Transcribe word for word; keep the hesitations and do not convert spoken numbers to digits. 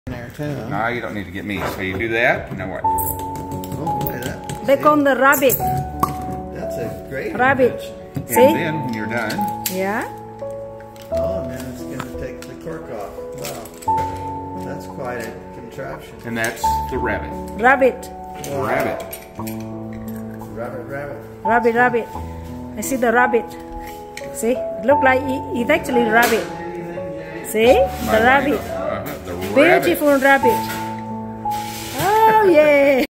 there too. Huh? No, you don't need to get me. So you do that. Now what? Oh, boy, that, They call the rabbit. That's a great Rabbit. invention. See? And then when you're done, Yeah. Oh, and then it's going to take the cork off. Wow. That's quite a contraption. and that's the rabbit. Rabbit. Wow. Rabbit. Rabbit, rabbit. Rabbit, rabbit. I see the rabbit. See? It look like it, it's actually rabbit. See? The rabbit. Uh-huh, the rabbit. Beautiful rabbit. Oh, yeah.